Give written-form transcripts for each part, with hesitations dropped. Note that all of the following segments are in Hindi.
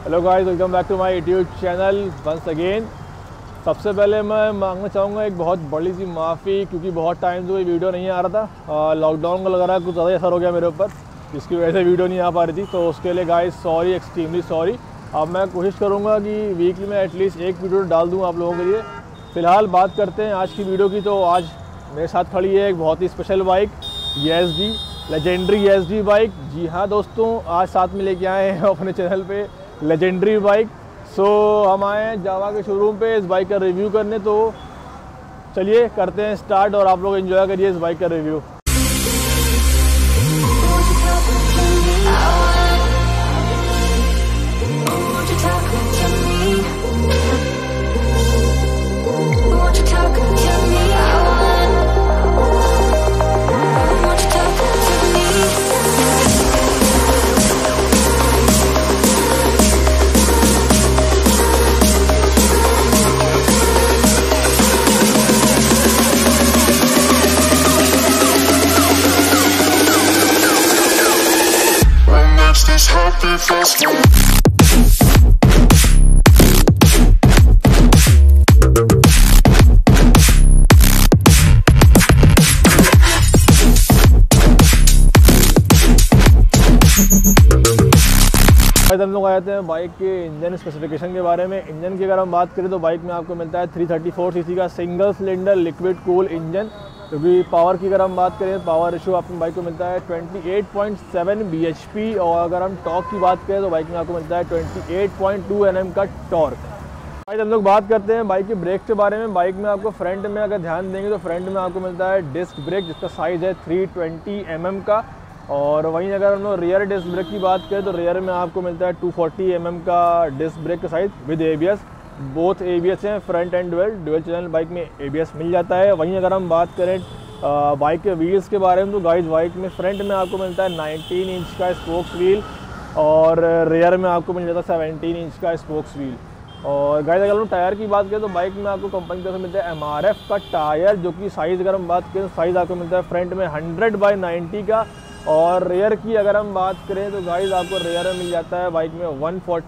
Hello guys, welcome back to my YouTube channel once again. सबसे पहले मैं मांगना चाहूँगा एक बहुत बड़ी सी माफ़ी, क्योंकि बहुत टाइम से कोई वीडियो नहीं आ रहा था। लॉकडाउन का लग रहा है कुछ ज़्यादा असर हो गया मेरे ऊपर, जिसकी वजह से वीडियो नहीं आ पा रही थी। तो उसके लिए गाइस सॉरी, एक्सट्रीमली सॉरी। अब मैं कोशिश करूँगा कि वीकली में एटलीस्ट एक वीडियो डाल दूँ आप लोगों के लिए। फ़िलहाल बात करते हैं आज की वीडियो की। तो आज मेरे साथ खड़ी है एक बहुत ही special bike, ESD legendary ESD bike. जी हाँ दोस्तों, आज साथ में लेके आए हैं अपने चैनल पे लेजेंडरी बाइक। हम आए हैं जावा के शोरूम पे इस बाइक का रिव्यू करने। तो चलिए करते हैं स्टार्ट और आप लोग एंजॉय करिए इस बाइक का रिव्यू। हम लोग आए थे बाइक के इंजन स्पेसिफिकेशन के बारे में। इंजन की अगर हम बात करें तो बाइक में आपको मिलता है 334 सीसी का single cylinder liquid cool engine. क्योंकि पावर की अगर हम बात करें, पावर रेशियो आपको बाइक को मिलता है 28.7 bhp। और अगर हम टॉर्क की बात करें तो बाइक में आपको मिलता है 28.2 Nm का टॉर्क। भाई हम लोग बात करते हैं बाइक के ब्रेक के बारे में। बाइक में आपको फ्रंट में अगर ध्यान देंगे तो फ्रंट में आपको मिलता है डिस्क ब्रेक, जिसका साइज़ है 320 mm का। और वहीं अगर हम लोग रियर डिस्क ब्रेक की बात करें तो रियर में आपको मिलता है 240 mm का डिस्क ब्रेक का size with ABS। Both ABS हैं, front and dual channel bike में ABS मिल जाता है। वहीं अगर हम बात करें बाइक के व्हील्स के बारे में तो गाइस बाइक में फ्रंट में आपको मिलता है 19 इंच का स्पोक्स व्हील और रियर में आपको मिल जाता है 17 इंच का स्पोक्स व्हील। और गाइस अगर हम टायर की बात करें तो बाइक में आपको कंपनी की तरफ से मिलता है MRF का टायर, जो कि साइज़ अगर हम बात करें तो साइज़ आपको मिलता है फ्रंट में 100/90 का। और रेयर की अगर हम बात करें तो गाइस आपको रेयर में मिल जाता है बाइक में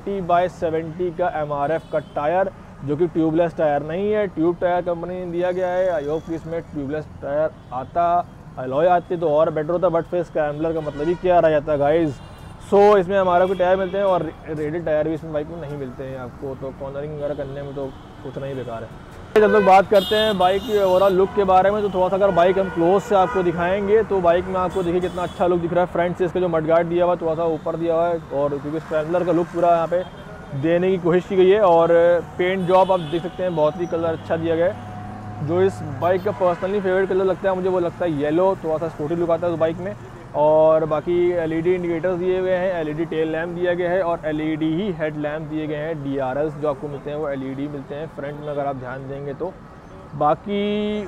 140/70 का MRF का टायर, जो कि ट्यूबलेस टायर नहीं है, ट्यूब टायर कंपनी ने दिया गया है। आई होप कि इसमें ट्यूबलेस टायर आता, अलॉय आती तो और बेटर होता, बट फिर स्क्रैम्बलर का मतलब ही क्या रह जाता है गाइस। इसमें MRF के टायर मिलते हैं और रेडेड टायर भी इसमें बाइक में नहीं मिलते हैं आपको, तो कॉर्नरिंग वगैरह करने में तो उतना ही बेकार है। जब लोग बात करते हैं बाइक की ओवरऑल लुक के बारे में तो थोड़ा सा अगर बाइक हम क्लोज से आपको दिखाएंगे तो बाइक में आपको देखिए कितना अच्छा लुक दिख रहा है। फ्रंट से इसका जो मडगार्ड दिया हुआ है थोड़ा सा ऊपर दिया हुआ है, और क्योंकि स्क्रैम्बलर का लुक पूरा यहाँ पे देने की कोशिश की गई है। और पेंट जॉब आप देख सकते हैं, बहुत ही कलर अच्छा दिया गया है। जो इस बाइक का पर्सनली फेवरेट कलर लगता है मुझे, वो लगता है येलो, थोड़ा सा स्पोर्टी लुक आता है उस बाइक में। और बाकी LED इंडिकेटर्स दिए हुए हैं, LED टेल लैम्प दिया गया है और LED ही हेड लैम्प दिए गए हैं। DRLs जो आपको मिलते हैं वो LED मिलते हैं फ्रंट में अगर आप ध्यान देंगे तो। बाकी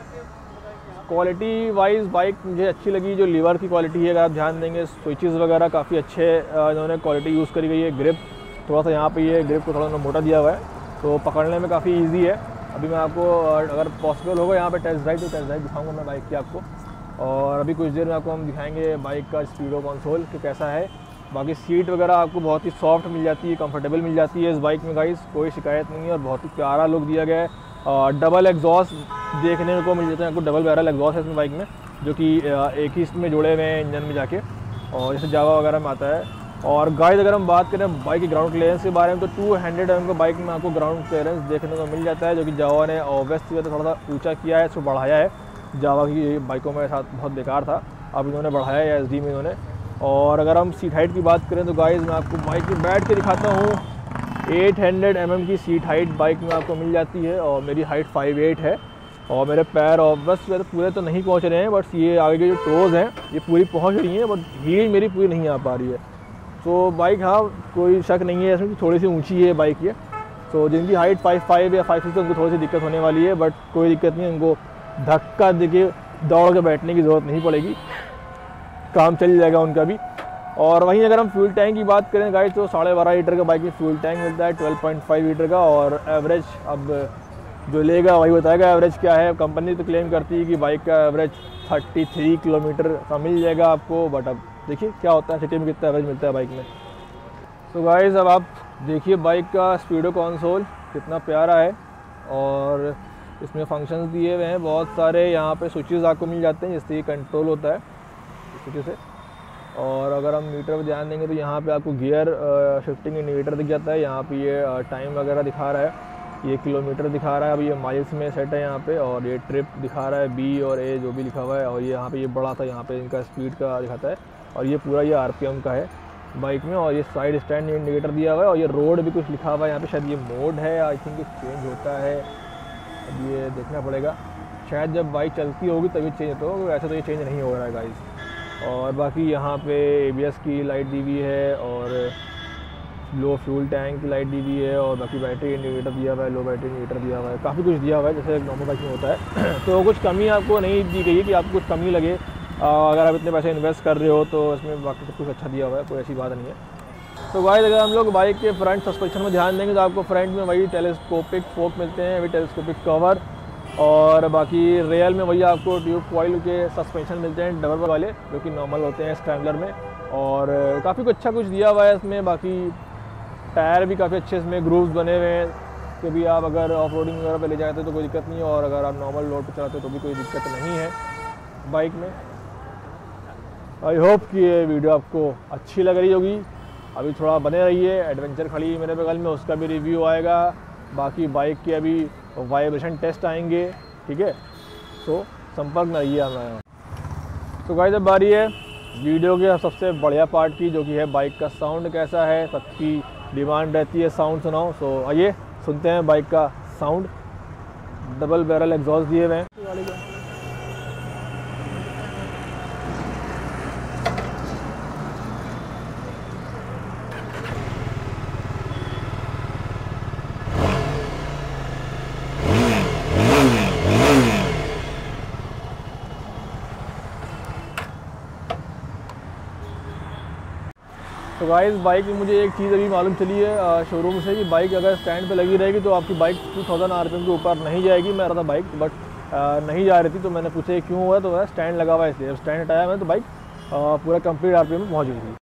क्वालिटी वाइज बाइक मुझे अच्छी लगी, जो लीवर की क्वालिटी है अगर आप ध्यान देंगे, स्विचेस वगैरह काफ़ी अच्छे इन्होंने क्वालिटी यूज़ करी गई है। ग्रिप थोड़ा सा यहाँ पे ये ग्रिप को थोड़ा सा मोटा दिया हुआ है, तो पकड़ने में काफ़ी इजी है। अभी मैं आपको अगर पॉसिबल होगा यहाँ पे टेस्ट ड्राइव दिखाऊंगा मैं बाइक की आपको। और अभी कुछ देर में आपको हम दिखाएंगे बाइक का स्पीडो कंसोल कि कैसा है। बाकी सीट वगैरह आपको बहुत ही सॉफ्ट मिल जाती है, कंफर्टेबल मिल जाती है इस बाइक में गाइस, कोई शिकायत नहीं है। और बहुत ही प्यारा लुक दिया गया है। डबल एग्जॉस्ट देखने को मिल जाता है आपको, डबल बैरल एग्जॉस्ट है इसमें बाइक में, जो कि एक ही इसमें जुड़े हुए हैं इंजन में जाके, और जैसे जावा वगैरह में आता है। और गाइस अगर हम बात करें बाइक की ग्राउंड क्लियरेंस के बारे में तो 200 mm का बाइक में आपको ग्राउंड क्लियरेंस देखने को मिल जाता है, जो कि जावा ने ऑब्वियसली थोड़ा सा ऊँचा किया है, इसको बढ़ाया है। जावा की बाइकों में साथ बहुत बेकार था, अब इन्होंने बढ़ाया है ESD में इन्होंने। और अगर हम सीट हाइट की बात करें तो गाइस मैं आपको बाइक में बैठ के दिखाता हूँ। 800 mm की सीट हाइट बाइक में आपको मिल जाती है और मेरी हाइट 5'8" है। और मेरे पैर ऑब्वियसली पूरे तो नहीं पहुँच रहे हैं, बट ये आगे के जो टोज़ हैं ये पूरी पहुँच रही हैं, बट हील मेरी पूरी नहीं आ पा रही है। तो बाइक हाँ, कोई शक नहीं है इसमें, थोड़ी सी ऊँची है बाइक ये। तो जिनकी हाइट 5'5" या 5'6" उनको थोड़ी सी दिक्कत होने वाली है, बट कोई दिक्कत नहीं, उनको धक्का देके दौड़ के बैठने की ज़रूरत नहीं पड़ेगी, काम चल जाएगा उनका भी। और वहीं अगर हम फ्यूल टैंक की बात करें गाइस तो 12.5 लीटर का बाइक में फ्यूल टैंक मिलता है, 12.5 लीटर का। और एवरेज अब जो लेगा वही बताएगा एवरेज क्या है। कंपनी तो क्लेम करती है कि बाइक का एवरेज 33 किलोमीटर का मिल जाएगा आपको, बट अब देखिए क्या होता है सिटी में कितना एवरेज मिलता है बाइक में। तो गाइस अब आप देखिए बाइक का स्पीडो कंसोल कितना प्यारा है, और इसमें फंक्शंस दिए हुए हैं बहुत सारे। यहाँ पे स्विचेस आपको मिल जाते हैं जिससे ये कंट्रोल होता है स्विचेस से। और अगर हम मीटर पर ध्यान देंगे तो यहाँ पे आपको गियर शिफ्टिंग इंडिकेटर दिख जाता है। यहाँ पे ये टाइम वगैरह दिखा रहा है, ये किलोमीटर दिखा रहा है, अभी ये माइल्स में सेट है यहाँ पे। और ये ट्रिप दिखा रहा है, बी और ए जो भी लिखा हुआ है। और ये यहाँ पे ये बड़ा था, यहाँ पे इनका स्पीड का दिखाता है। और ये पूरा ये RPM का है बाइक में। और ये साइड स्टैंड इंडिकेटर दिया हुआ है, और ये रोड भी कुछ लिखा हुआ है यहाँ पे। शायद ये मोड है, आई थिंक चेंज होता है, अब ये देखना पड़ेगा। शायद जब बाइक चलती होगी तभी चेंज होता होगा, ऐसा तो ये चेंज नहीं हो रहा है गाइस। और बाकी यहाँ पे ABS की लाइट दी हुई है, और लो फ्यूल टैंक की लाइट दी हुई है, और बाकी बैटरी इंडिकेटर दिया हुआ है, लो बैटरी इंडिकेटर दिया हुआ है, काफ़ी कुछ दिया हुआ है जैसे नॉर्मल बाइक में होता है। तो कुछ कमी आपको नहीं दी गई है कि आपको कुछ कमी लगे। अगर आप इतने पैसे इन्वेस्ट कर रहे हो तो इसमें बाकी सब कुछ अच्छा दिया हुआ है, कोई ऐसी बात नहीं है। तो गाइस अगर हम लोग बाइक के फ्रंट सस्पेंशन में ध्यान देंगे तो आपको फ्रंट में वही टेलीस्कोपिक फोक मिलते हैं, वही टेलीस्कोपिक कवर। और बाकी रेयर में वही आपको ट्यूब कॉइल के सस्पेंशन मिलते हैं डबल वाले, जो कि नॉर्मल होते हैं स्क्रैम्बलर में। और काफ़ी कुछ अच्छा कुछ दिया हुआ है इसमें। बाकी टायर भी काफ़ी अच्छे इसमें ग्रूव्स बने हुए हैं, कि भी आप अगर ऑफ रोडिंग वगैरह पे ले जाते हो तो कोई दिक्कत नहीं है, और अगर आप नॉर्मल रोड पे चलाते हो तो भी कोई दिक्कत नहीं है बाइक में। आई होप कि ये वीडियो आपको अच्छी लग रही होगी। अभी थोड़ा बने रहिए, एडवेंचर खड़ी है मेरे बगल में, उसका भी रिव्यू आएगा। बाकी बाइक के अभी वाइब्रेशन टेस्ट आएंगे, ठीक है। सो संपर्क में रहिए हमारे। तो गाइस अब बारी है वीडियो के सबसे बढ़िया पार्ट की, जो कि है बाइक का साउंड कैसा है। सबकी डिमांड रहती है साउंड सुनाओ, सो आइए सुनते हैं बाइक का साउंड। डबल बैरल एग्जॉस्ट दिए हुए हैं गाड़ी को। तो गाइस बाइक में मुझे एक चीज़ अभी मालूम चली है शोरूम से, कि बाइक अगर स्टैंड पे लगी रहेगी तो आपकी बाइक 2000 RPM के ऊपर नहीं जाएगी। मैं रहा था बाइक, बट नहीं जा रही थी, तो मैंने पूछा क्यों हुआ, तो स्टैंड लगा हुआ है इसलिए। स्टैंड हटाया मैंने तो बाइक पूरा कंप्लीट RPM में पहुँच गई थी।